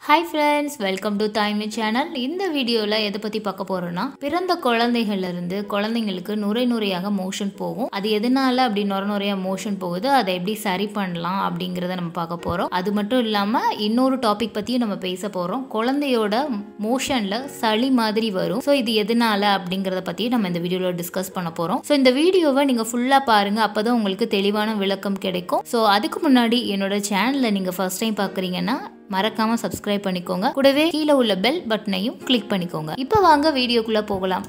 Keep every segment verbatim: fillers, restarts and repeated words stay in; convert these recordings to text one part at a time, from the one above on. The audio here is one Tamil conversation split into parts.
Hi friends, welcome to Time channel. இந்த வீடியோல எதை பத்தி பார்க்க போறோம்னா பிறந்த குழந்தைகள்ல இருந்து குழந்தைகளுக்கு நுரை நுரையாக மோஷன் போகும். அது எதனால அப்படி நுரை நுரையா மோஷன் போகுது, அதை எப்படி சரி பண்ணலாம் அப்படிங்கறத நம்ம பார்க்க போறோம். அது மட்டும் இல்லாம இன்னொரு டாபிக் பத்தியும் நம்ம பேச போறோம். குழந்தையோட மோஷன்ல சளி மாதிரி வரும். சோ இது எதனால அப்படிங்கறத பத்தி நம்ம இந்த வீடியோல டிஸ்கஸ் பண்ண போறோம். சோ இந்த வீடியோவை நீங்க ஃபுல்லா பாருங்க, அப்பதான் உங்களுக்கு தெளிவான விளக்கம் கிடைக்கும். சோ அதுக்கு முன்னாடி என்னோட சேனலை நீங்க ஃபர்ஸ்ட் டைம் பாக்குறீங்கன்னா மறக்காம சப்ஸ்கிரைப் பண்ணிக்கோங்க. கூடவே கீழே உள்ள பெல் பட்டனையும் கிளிக் பண்ணிக்கோங்க. இப்போ வாங்க வீடியோக்குள்ள போகலாம்.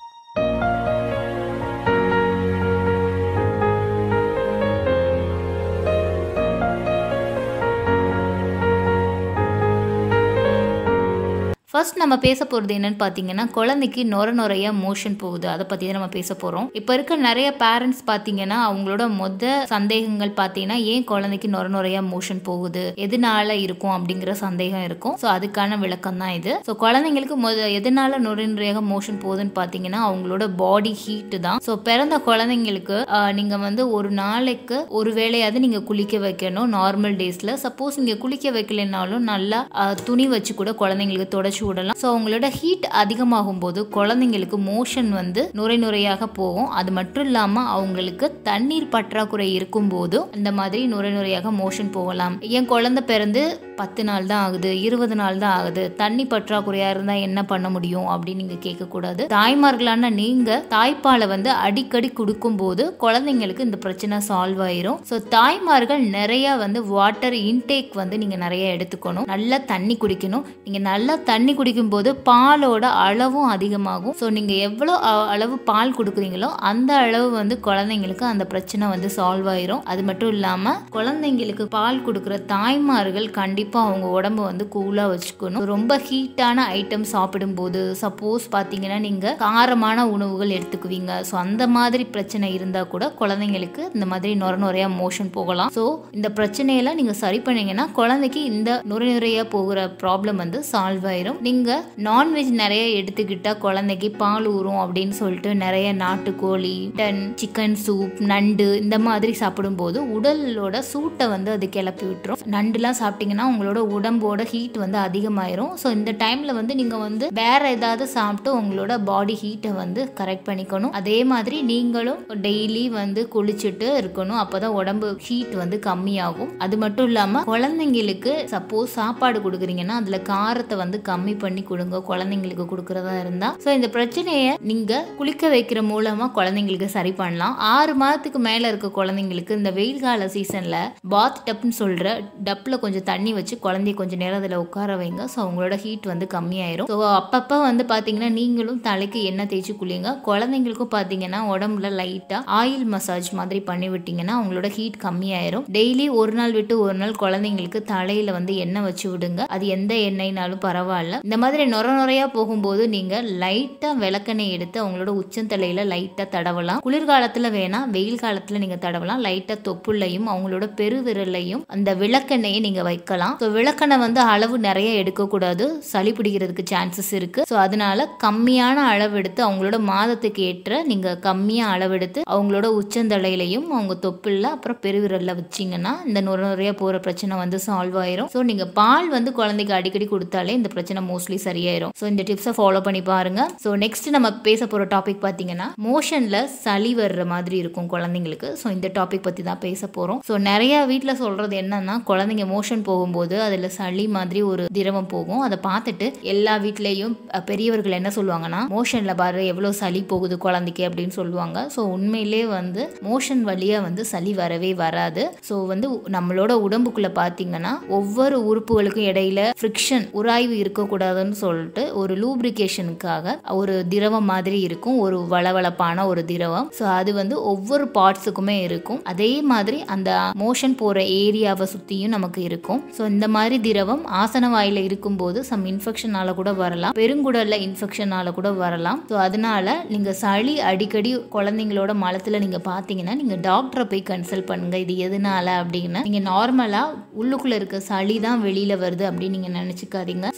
ஃபர்ஸ்ட் நம்ம பேச போகிறது என்னன்னு பார்த்தீங்கன்னா, குழந்தைக்கு நொர நொறையா மோஷன் போகுது, அதை பற்றி தான் நம்ம பேச போகிறோம். இப்போ இருக்க நிறைய பேரண்ட்ஸ் பார்த்தீங்கன்னா அவங்களோட மொத சந்தேகங்கள் பார்த்தீங்கன்னா, ஏன் குழந்தைக்கு நொர நொறையா மோஷன் போகுது, எதனால இருக்கும் அப்படிங்கிற சந்தேகம் இருக்கும். ஸோ அதுக்கான விளக்கம் தான் இது. ஸோ குழந்தைங்களுக்கு மொத எதனால நொர நொறையாக மோஷன் போகுதுன்னு பார்த்தீங்கன்னா அவங்களோட பாடி ஹீட்டு தான். ஸோ பிறந்த குழந்தைங்களுக்கு நீங்கள் வந்து ஒரு நாளைக்கு ஒரு வேளையாவது நீங்கள் குளிக்க வைக்கணும் நார்மல் டேஸில். சப்போஸ் நீங்கள் குளிக்க வைக்கலைன்னாலும் நல்லா துணி வச்சு கூட குழந்தைங்களுக்கு தொடச்சி விடலாம். ஸோ அவங்களோட ஹீட் அதிகமாகும் போது குழந்தைங்களுக்கு மோஷன் வந்து நுரை நுரையாக போகும். அது மட்டும் இல்லாமல் அவங்களுக்கு தண்ணீர் பற்றாக்குறை இருக்கும் போது இந்த மாதிரி நுரை நுரையாக மோஷன் போகலாம். என் குழந்தை பிறந்து பத்து நாள் தான் ஆகுது, இருபது நாள் தான் ஆகுது, தண்ணி பற்றாக்குறையா இருந்தா என்ன பண்ண முடியும் அப்படின்னு நீங்க கேட்கக்கூடாது. தாய்மார்களான நீங்க தாய்ப்பாலை வந்து அடிக்கடி கொடுக்கும் போது குழந்தைங்களுக்கு இந்த பிரச்சனை சால்வ் ஆயிரும். ஸோ தாய்மார்கள் நிறைய வந்து வாட்டர் இன்டேக் வந்து நீங்க நிறைய எடுத்துக்கணும், நல்லா தண்ணி குடிக்கணும். நீங்க நல்லா தண்ணி குடிக்கும் போது பாலோட அளவும் அதிகமாகும். ஸோ நீங்க எவ்வளோ அளவு பால் கொடுக்குறீங்களோ அந்த அளவு வந்து குழந்தைங்களுக்கு அந்த பிரச்சனை வந்து சால்வ் ஆயிரும். அது மட்டும் இல்லாம குழந்தைங்களுக்கு பால் கொடுக்குற தாய்மார்கள் கண்டிப்பா அவங்க உடம்பு வந்து கூலா வச்சுக்கணும். ரொம்ப ஹீட்டான ஐட்டம் சாப்பிடும் போது சப்போஸ் பாத்தீங்கன்னா நீங்க காரமான உணவுகள் எடுத்துக்குவீங்க, ஸோ அந்த மாதிரி பிரச்சனை இருந்தா கூட குழந்தைங்களுக்கு இந்த மாதிரி நுர நுரையா மோஷன் போகலாம். ஸோ இந்த பிரச்சனையெல்லாம் நீங்க சரி பண்ணீங்கன்னா குழந்தைக்கு இந்த நுரை நுரையா போகிற ப்ராப்ளம் வந்து சால்வ் ஆயிரும். நீங்க நான்வெஜ் நிறைய எடுத்துக்கிட்டா குழந்தைக்கு பால் ஊறும் அப்படின்னு சொல்லிட்டு நிறைய நாட்டுக்கோழி, மட்டன், சிக்கன் சூப், நண்டு இந்த மாதிரி சாப்பிடும் போது உடலோட சூட்டை வந்து அது கிளப்பி விட்டுரும். நண்டுலாம் சாப்பிட்டீங்கன்னா உங்களோட உடம்போட ஹீட் வந்து அதிகமாயிரும். ஸோ இந்த டைம்ல வந்து நீங்க வந்து வேற ஏதாவது சாப்பிட்டு உங்களோட பாடி ஹீட்டை வந்து கரெக்ட் பண்ணிக்கணும். அதே மாதிரி நீங்களும் டெய்லி வந்து குளிச்சுட்டு இருக்கணும், அப்பதான் உடம்பு ஹீட் வந்து கம்மியாகும். அது மட்டும் இல்லாம குழந்தைங்களுக்கு சப்போஸ் சாப்பாடு கொடுக்குறீங்கன்னா அதுல காரத்தை வந்து கம்மி பண்ணி கொடுங்க குழந்தைங்களுக்கு கொடுக்கறதா இருந்தா. ஸோ இந்த பிரச்சனையை நீங்க குளிக்க வைக்கிற மூலமா குழந்தைங்களுக்கு சரி பண்ணலாம். ஆறு மாதத்துக்கு மேல இருக்க குழந்தைங்களுக்கு இந்த வெயில் கால சீசன்ல பாத் டப்னு சொல்ற டப்ல கொஞ்சம் தண்ணி வச்சு குழந்தைய கொஞ்சம் நேரம் அதில் உட்கார வைங்க. ஸோ அவங்களோட ஹீட் வந்து கம்மியாயிரும். ஸோ அப்பப்போ வந்து பார்த்தீங்கன்னா நீங்களும் தலைக்கு எண்ணெய் தேய்ச்சி குளிங்க. குழந்தைங்களுக்கும் பார்த்தீங்கன்னா உடம்புல லைட்டாக ஆயில் மசாஜ் மாதிரி பண்ணி விட்டீங்கன்னா அவங்களோட ஹீட் கம்மியாயிரும். டெய்லி ஒரு நாள் விட்டு ஒரு நாள் குழந்தைங்களுக்கு தலையில வந்து எண்ணெய் வச்சு விடுங்க. அது எந்த எண்ணெய்னாலும் பரவாயில்ல. இந்த மாதிரி நொர நுரையா போகும்போது நீங்க லைட்டா விளக்கெண்ணெய் எடுத்து அவங்களோட உச்சந்தலையில லைட்டா தடவலாம். குளிர்காலத்துல வேணா வெயில் காலத்துல நீங்க தடவலாம். லைட்டா தொப்புள்ளையும் அவங்களோட பெருவிரலையும் அந்த விளக்கெண்ணெயை நீங்க வைக்கலாம். ஸோ விளக்கெண்ணெய் வந்து அளவு நிறைய எடுக்கக்கூடாது, சளி பிடிக்கிறதுக்கு சான்சஸ் இருக்கு. ஸோ அதனால கம்மியான அளவு எடுத்து அவங்களோட மாதத்துக்கு ஏற்ற நீங்க கம்மியா அளவெடுத்து அவங்களோட உச்சந்தலையிலையும் அவங்க தொப்புள்ள அப்புறம் பெருவிரல்ல வச்சிங்கன்னா இந்த நுர நுரையா போற பிரச்சனை வந்து சால்வ் ஆயிரும். ஸோ நீங்க பால் வந்து குழந்தைக்கு அடிக்கடி கொடுத்தாலே இந்த பிரச்சனை மோஸ்ட்லி சரியாயிரும். ஸோ இந்த டிப்ஸை ஃபாலோ பண்ணி பாருங்க. ஸோ நெக்ஸ்ட் நம்ம பேச போற டாபிக் பார்த்தீங்கன்னா மோஷன்ல சளி வர்ற மாதிரி இருக்கும் குழந்தைங்களுக்கு. ஸோ இந்த டாபிக் பத்தி தான் பேச போறோம். ஸோ நிறைய வீட்டில் சொல்றது என்னன்னா குழந்தைங்க மோஷன் போகும்போது அதுல சளி மாதிரி ஒரு திரவம் போகும். அதை பார்த்துட்டு எல்லா வீட்லயும் பெரியவர்கள் என்ன சொல்லுவாங்கன்னா, மோஷன்ல பாரு எவ்வளவு சளி போகுது குழந்தைக்கு அப்படின்னு சொல்லுவாங்க. ஸோ உண்மையிலே வந்து மோஷன் வழியா வந்து சளி வரவே வராது. ஸோ வந்து நம்மளோட உடம்புக்குள்ள பாத்தீங்கன்னா ஒவ்வொரு உறுப்புகளுக்கும் இடையில ஃப்ரிக்ஷன் உராய்வு இருக்கக்கூடாதுன்னு சொல்லிட்டு ஒரு லூப்ரிகேஷனுக்காக ஒரு திரவம் மாதிரி இருக்கும், ஒரு வளவளப்பான ஒரு திரவம். ஸோ அது வந்து ஒவ்வொரு பார்ட்ஸுக்குமே இருக்கும். அதே மாதிரி அந்த மோஷன் போற ஏரியாவை சுத்தியும் நமக்கு இருக்கும். ஸோ இந்த மாதிரி திரவம் ஆசன வாயில இருக்கும்போது சம் இன்ஃபெக்ஷனால கூட வரலாம், பெருங்குடல்ல இன்ஃபெக்ஷனால கூட வரலாம். ஸோ அதனால நீங்க சளி அடிக்கடி குழந்தைங்களோட மலத்துல நீங்க பாத்தீங்கன்னா நீங்க டாக்டரை போய் கன்சல்ட் பண்ணுங்க. இது எதனால அப்படின்னு நீங்க நார்மலா உள்ளுக்குள்ள இருக்க சளி தான் வெளியில வருது அப்படின்னு நீங்க நினைச்சுக்காதீங்க. ஸோ சளி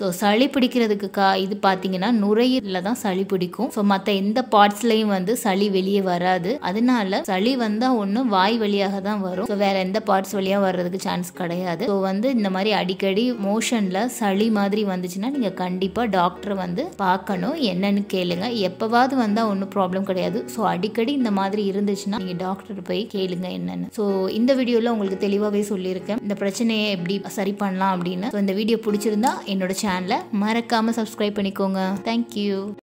சளி பிடிக்கிறதுக்கு கா இது பார்த்தீங்கன்னா நுரையீரல தான் சளி பிடிக்கும். ஸோ மற்ற எந்த பார்ட்ஸ்லையும் வந்து சளி வெளியே வராது. அதனால சளி வந்தால் ஒன்று வாய் வழியாக தான் வரும். ஸோ வேற எந்த பார்ட்ஸ் வழியாக வர்றதுக்கு சான்ஸ் கிடையாது. ஸோ வந்து இந்த மாதிரி அடிக்கடி மோஷனில் சளி மாதிரி வந்துச்சுன்னா நீங்கள் கண்டிப்பாக டாக்டரை வந்து பார்க்கணும். என்னன்னு கேளுங்க. எப்போவாவது வந்தால் ஒன்றும் ப்ராப்ளம் கிடையாது. ஸோ அடிக்கடி இந்த மாதிரி இருந்துச்சுன்னா நீங்கள் டாக்டர் போய் கேளுங்க என்னன்னு. ஸோ இந்த வீடியோவில் உங்களுக்கு தெளிவாகவே சொல்லியிருக்கேன் இந்த பிரச்சனையை எப்படி சரி பண்ணலாம் அப்படின்னு. ஸோ இந்த வீடியோ பிடிச்சிருந்தா என்னோட சேனலை மறக்காமல் சப்ஸ்கிரைப் பண்ணிக்கோங்க. தேங்க்யூ.